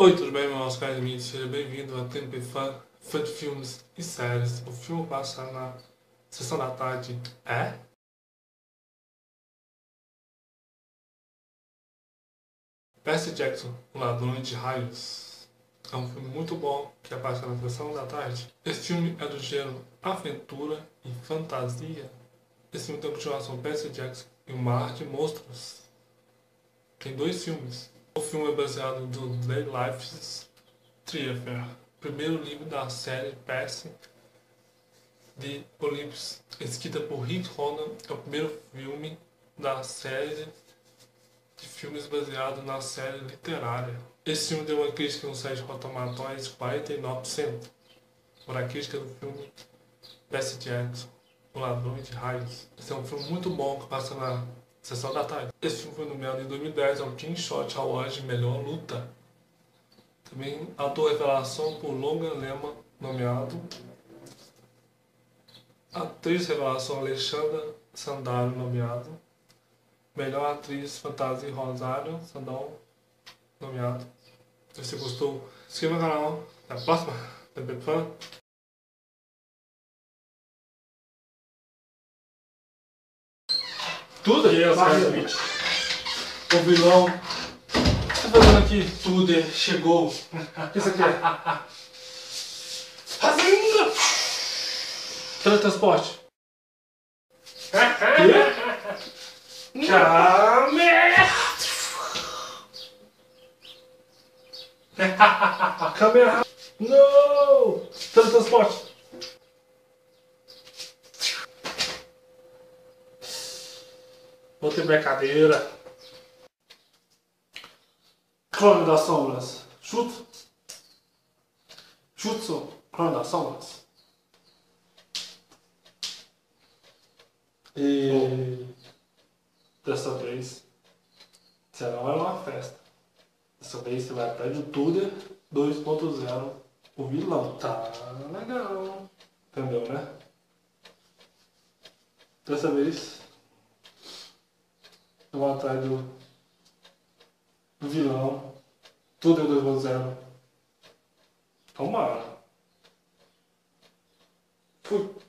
Oi, tudo bem, meu nome é Oscar Smith, seja bem-vindo a Tempo e fã de filmes e séries. O filme passa na sessão da tarde. Percy Jackson, O Ladrão de Raios. É um filme muito bom que passa na sessão da tarde. Esse filme é do gênero aventura e fantasia. Esse filme tem a continuação Percy Jackson e o Mar de Monstros. Tem dois filmes. O filme é baseado no The Life's Triafair, primeiro livro da série Percy de Olympus, escrita por Rick Horner. É o primeiro filme da série de filmes baseado na série literária. Esse filme deu uma crítica no site Rotten Tomatoes 49%. Por a crítica do filme Percy Jackson, O Ladrão de Raios. Esse é um filme muito bom que passa na sessão da tarde. Esse filme foi nomeado em 2010 ao Teen Shot Award de Melhor Luta. Também ator revelação por Logan Lerman, nomeado. Atriz revelação Alexandra Sandalo, nomeado. Melhor atriz fantasia Rosário Sandal, nomeado. Se você gostou, se inscreva no canal. Até a próxima. Tempo fã. Tudo? E eu, Oscar Smith. O vilão. O que tá fazendo aqui? Tudo chegou. O que isso aqui é? Fazenda! Teletransporte. Quê? Câmera. Não! Teletransporte. Vou ter brincadeira. Clone das sombras. Jutsu. Clone das sombras. E dessa vez você não vai numa festa. Dessa vez você vai atrás do Tuder 2.0, o vilão. Tá legal. Entendeu, né? Dessa vez eu vou atrás do vilão Tuder 2.0. Tomara. Fui.